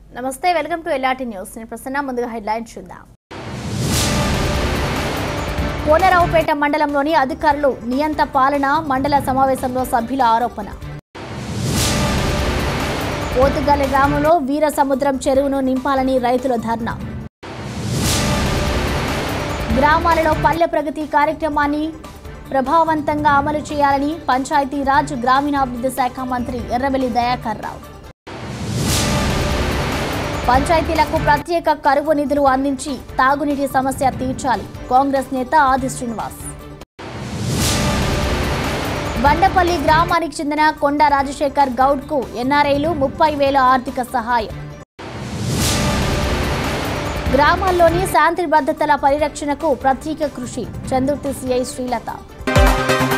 నమస్తే welcome to LRT news నేను ప్రసన్న ముందుగా హెడ్లైన్స్ చూద్దాం కోనరావుపేట మండలంలోని అధికారులు నియంత పాలన మండల సమావేశంలో సభ్యుల ఆరోపణ పోతుగల్ గ్రామంలో వీరసముద్రం చెరువును నింపాలని రైతుల ధర్నా గ్రామాలలో పల్లె ప్రగతి కార్యక్రమాన్ని ప్రభావవంతంగా అమలు చేయాలని పంచాయతీరాజ్ గ్రామీణాభివృద్ధి శాఖ మంత్రి ఎర్రబెల్లి దయాకర్ రావు పంచాయతీలకు ప్రత్యేక కరువు నిధులు అందించి తాగునీటి సమస్య తీర్చాలి కాంగ్రెస్ నేత ఆది శ్రీనివాస్ బండపల్లి గ్రామానికి చెందిన కొండ రాజశేఖర్ గౌడ్ కు ఎన్ఆర్ఐలు 30,000 ఆర్థిక సహాయం గ్రామాల్లోని శాంతి భద్రతల పరిరక్షణకు ప్రత్యేక కృషి చందుర్తి సిఐ శ్రీలత